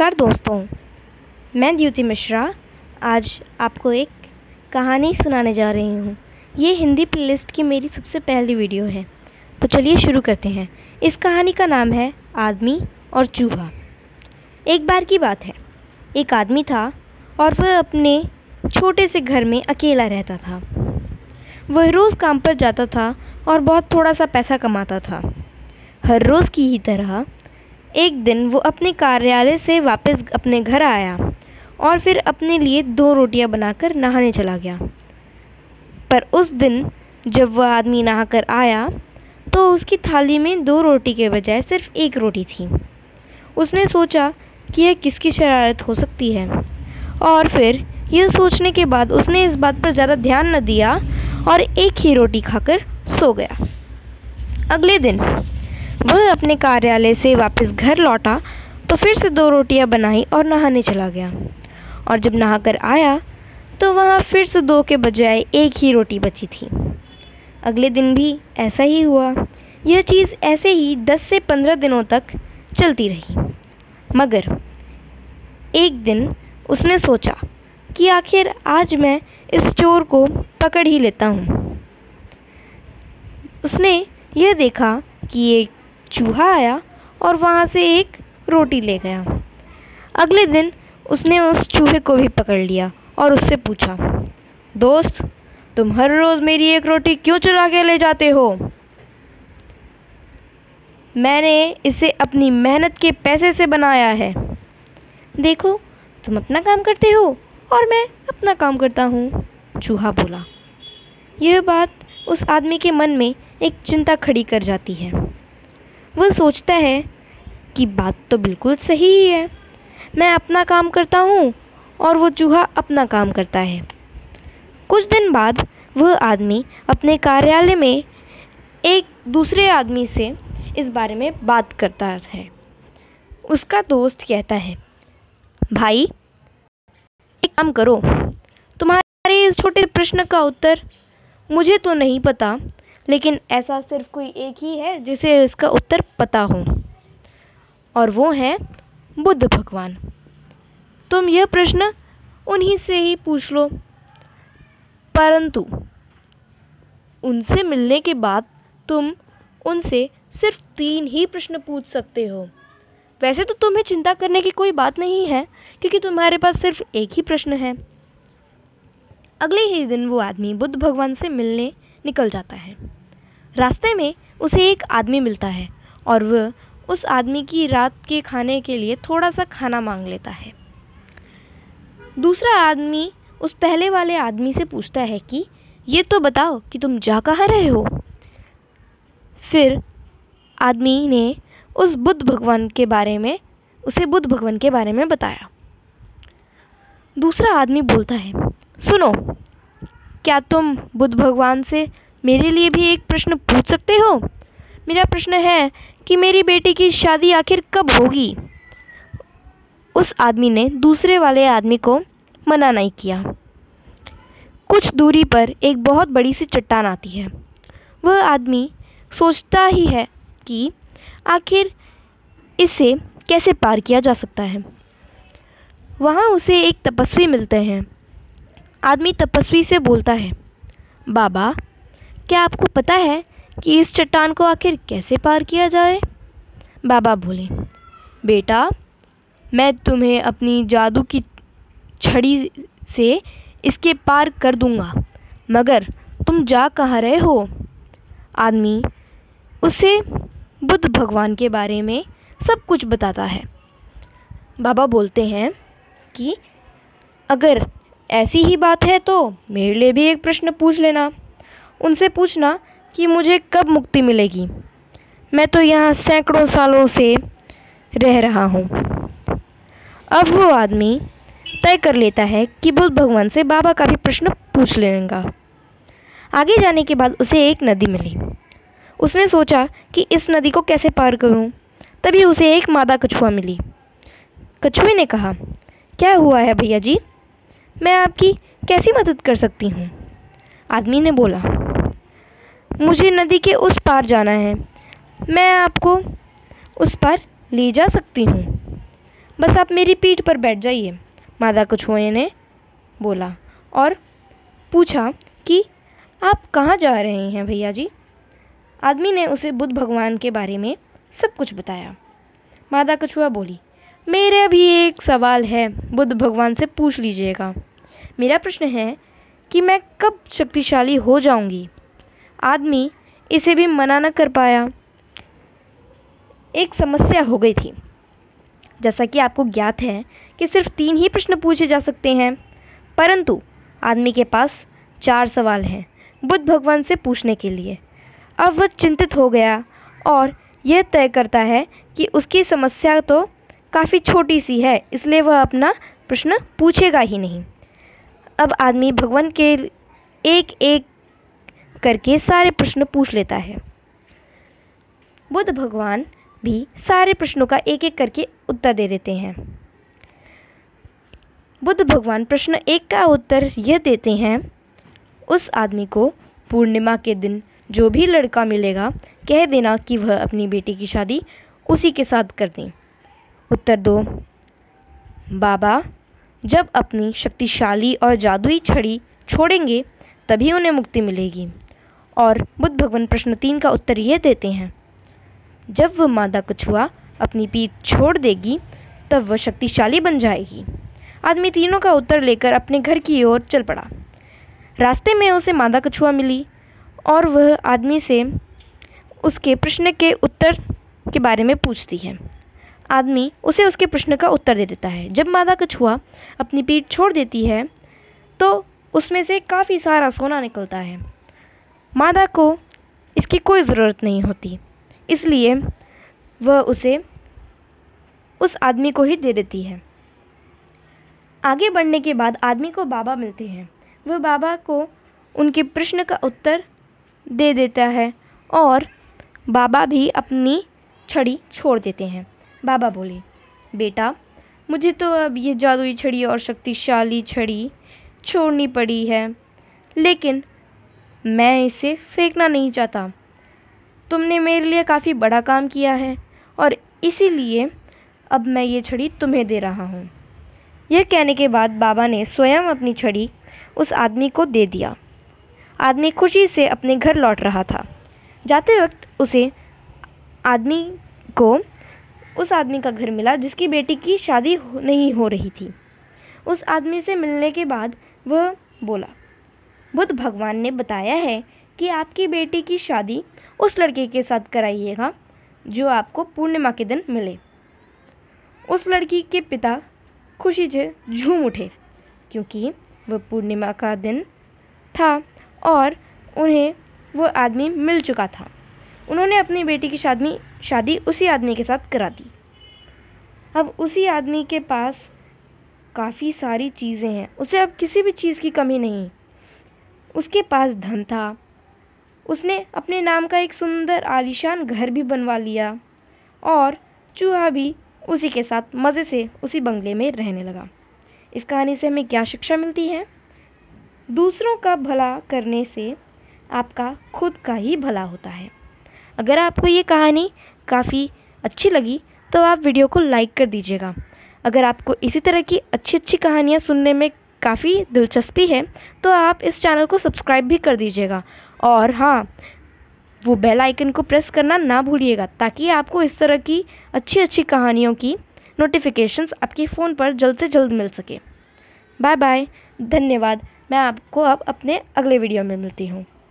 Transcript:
नमस्कार दोस्तों, मैं द्युति मिश्रा आज आपको एक कहानी सुनाने जा रही हूँ। ये हिंदी प्लेलिस्ट की मेरी सबसे पहली वीडियो है, तो चलिए शुरू करते हैं। इस कहानी का नाम है आदमी और चूहा। एक बार की बात है, एक आदमी था और वह अपने छोटे से घर में अकेला रहता था। वह रोज़ काम पर जाता था और बहुत थोड़ा सा पैसा कमाता था। हर रोज़ की ही तरह एक दिन वो अपने कार्यालय से वापस अपने घर आया और फिर अपने लिए 2 रोटियां बनाकर नहाने चला गया। पर उस दिन जब वह आदमी नहाकर आया तो उसकी थाली में 2 रोटी के बजाय सिर्फ 1 रोटी थी। उसने सोचा कि यह किसकी शरारत हो सकती है, और फिर यह सोचने के बाद उसने इस बात पर ज़्यादा ध्यान न दिया और एक ही रोटी खाकर सो गया। अगले दिन वह अपने कार्यालय से वापस घर लौटा तो फिर से 2 रोटियां बनाई और नहाने चला गया। और जब नहाकर आया तो वहाँ फिर से 2 के बजाय 1 ही रोटी बची थी। अगले दिन भी ऐसा ही हुआ। यह चीज़ ऐसे ही 10 से 15 दिनों तक चलती रही। मगर एक दिन उसने सोचा कि आखिर आज मैं इस चोर को पकड़ ही लेता हूँ। उसने यह देखा कि एक चूहा आया और वहाँ से 1 रोटी ले गया। अगले दिन उसने उस चूहे को भी पकड़ लिया और उससे पूछा, दोस्त, तुम हर रोज़ मेरी 1 रोटी क्यों चुरा के ले जाते हो? मैंने इसे अपनी मेहनत के पैसे से बनाया है। देखो, तुम अपना काम करते हो और मैं अपना काम करता हूँ, चूहा बोला। यह बात उस आदमी के मन में एक चिंता खड़ी कर जाती है। वह सोचता है कि बात तो बिल्कुल सही ही है। मैं अपना काम करता हूँ और वो चूहा अपना काम करता है। कुछ दिन बाद वह आदमी अपने कार्यालय में एक दूसरे आदमी से इस बारे में बात करता है। उसका दोस्त कहता है, भाई, एक काम करो, तुम्हारे इस छोटे प्रश्न का उत्तर मुझे तो नहीं पता, लेकिन ऐसा सिर्फ कोई एक ही है जिसे इसका उत्तर पता हो, और वो है बुद्ध भगवान। तुम यह प्रश्न उन्हीं से ही पूछ लो, परंतु उनसे मिलने के बाद तुम उनसे सिर्फ 3 ही प्रश्न पूछ सकते हो। वैसे तो तुम्हें चिंता करने की कोई बात नहीं है, क्योंकि तुम्हारे पास सिर्फ 1 ही प्रश्न है। अगले ही दिन वो आदमी बुद्ध भगवान से मिलने निकल जाता है। रास्ते में उसे एक आदमी मिलता है और वह उस आदमी की रात के खाने के लिए थोड़ा सा खाना मांग लेता है। दूसरा आदमी उस पहले वाले आदमी से पूछता है कि ये तो बताओ कि तुम जा कहाँ रहे हो। फिर आदमी ने उसे बुद्ध भगवान के बारे में बताया। दूसरा आदमी बोलता है, सुनो, क्या तुम बुद्ध भगवान से मेरे लिए भी एक प्रश्न पूछ सकते हो? मेरा प्रश्न है कि मेरी बेटी की शादी आखिर कब होगी? उस आदमी ने दूसरे वाले आदमी को मना नहीं किया। कुछ दूरी पर एक बहुत बड़ी सी चट्टान आती है। वह आदमी सोचता ही है कि आखिर इसे कैसे पार किया जा सकता है। वहाँ उसे एक तपस्वी मिलते हैं। आदमी तपस्वी से बोलता है, बाबा, क्या आपको पता है कि इस चट्टान को आखिर कैसे पार किया जाए? बाबा बोले, बेटा, मैं तुम्हें अपनी जादू की छड़ी से इसके पार कर दूंगा, मगर तुम जा कहाँ रहे हो? आदमी उसे बुद्ध भगवान के बारे में सब कुछ बताता है। बाबा बोलते हैं कि अगर ऐसी ही बात है तो मेरे लिए भी एक प्रश्न पूछ लेना। उनसे पूछना कि मुझे कब मुक्ति मिलेगी। मैं तो यहाँ सैकड़ों सालों से रह रहा हूँ। अब वो आदमी तय कर लेता है कि बुद्ध भगवान से बाबा का भी प्रश्न पूछ लेगा। आगे जाने के बाद उसे एक नदी मिली। उसने सोचा कि इस नदी को कैसे पार करूँ। तभी उसे एक मादा कछुआ मिली। कछुए ने कहा, क्या हुआ है भैया जी, मैं आपकी कैसी मदद कर सकती हूँ? आदमी ने बोला, मुझे नदी के उस पार जाना है, मैं आपको उस पार ले जा सकती हूँ। बस आप मेरी पीठ पर बैठ जाइए, मादा कछुए ने बोला और पूछा कि आप कहाँ जा रहे हैं भैया जी। आदमी ने उसे बुद्ध भगवान के बारे में सब कुछ बताया। मादा कछुआ बोली, मेरा भी एक सवाल है, बुद्ध भगवान से पूछ लीजिएगा। मेरा प्रश्न है कि मैं कब शक्तिशाली हो जाऊंगी। आदमी इसे भी मना न कर पाया। एक समस्या हो गई थी। जैसा कि आपको ज्ञात है कि सिर्फ 3 ही प्रश्न पूछे जा सकते हैं, परंतु आदमी के पास 4 सवाल हैं बुद्ध भगवान से पूछने के लिए। अब वह चिंतित हो गया और यह तय करता है कि उसकी समस्या तो काफ़ी छोटी सी है, इसलिए वह अपना प्रश्न पूछेगा ही नहीं। अब आदमी भगवान के एक एक करके सारे प्रश्न पूछ लेता है। बुद्ध भगवान भी सारे प्रश्नों का एक एक करके उत्तर दे देते हैं। बुद्ध भगवान प्रश्न 1 का उत्तर यह देते हैं, उस आदमी को पूर्णिमा के दिन जो भी लड़का मिलेगा कह देना कि वह अपनी बेटी की शादी उसी के साथ कर दें। उत्तर 2, बाबा जब अपनी शक्तिशाली और जादुई छड़ी छोड़ेंगे तभी उन्हें मुक्ति मिलेगी। और बुद्ध भगवान प्रश्न 3 का उत्तर यह देते हैं, जब वह मादा कछुआ अपनी पीठ छोड़ देगी तब वह शक्तिशाली बन जाएगी। आदमी तीनों का उत्तर लेकर अपने घर की ओर चल पड़ा। रास्ते में उसे मादा कछुआ मिली और वह आदमी से उसके प्रश्न के उत्तर के बारे में पूछती है। आदमी उसे उसके प्रश्न का उत्तर दे देता है। जब मादा कछुआ अपनी पीठ छोड़ देती है तो उसमें से काफ़ी सारा सोना निकलता है। मादा को इसकी कोई ज़रूरत नहीं होती, इसलिए वह उसे उस आदमी को ही दे देती है। आगे बढ़ने के बाद आदमी को बाबा मिलते हैं। वह बाबा को उनके प्रश्न का उत्तर दे देता है और बाबा भी अपनी छड़ी छोड़ देते हैं। बाबा बोले, बेटा मुझे तो अब ये जादुई छड़ी और शक्तिशाली छड़ी छोड़नी पड़ी है, लेकिन मैं इसे फेंकना नहीं चाहता। तुमने मेरे लिए काफ़ी बड़ा काम किया है और इसीलिए अब मैं ये छड़ी तुम्हें दे रहा हूँ। यह कहने के बाद बाबा ने स्वयं अपनी छड़ी उस आदमी को दे दिया। आदमी खुशी से अपने घर लौट रहा था। जाते वक्त उस आदमी का घर मिला जिसकी बेटी की शादी नहीं हो रही थी। उस आदमी से मिलने के बाद वह बोला, बुद्ध भगवान ने बताया है कि आपकी बेटी की शादी उस लड़के के साथ कराइएगा जो आपको पूर्णिमा के दिन मिले। उस लड़की के पिता खुशी से झूम उठे क्योंकि वह पूर्णिमा का दिन था और उन्हें वो आदमी मिल चुका था। उन्होंने अपनी बेटी की शादी उसी आदमी के साथ करा दी। अब उसी आदमी के पास काफ़ी सारी चीज़ें हैं, उसे अब किसी भी चीज़ की कमी नहीं। उसके पास धन था, उसने अपने नाम का एक सुंदर आलीशान घर भी बनवा लिया और चूहा भी उसी के साथ मज़े से उसी बंगले में रहने लगा। इस कहानी से हमें क्या शिक्षा मिलती है? दूसरों का भला करने से आपका खुद का ही भला होता है। अगर आपको ये कहानी काफ़ी अच्छी लगी तो आप वीडियो को लाइक कर दीजिएगा। अगर आपको इसी तरह की अच्छी अच्छी कहानियाँ सुनने में काफ़ी दिलचस्पी है तो आप इस चैनल को सब्सक्राइब भी कर दीजिएगा और हाँ, वो बेल आइकन को प्रेस करना ना भूलिएगा ताकि आपको इस तरह की अच्छी अच्छी कहानियों की नोटिफिकेशंस आपके फ़ोन पर जल्द से जल्द मिल सके। बाय बाय, धन्यवाद। मैं आपको अब अपने अगले वीडियो में मिलती हूँ।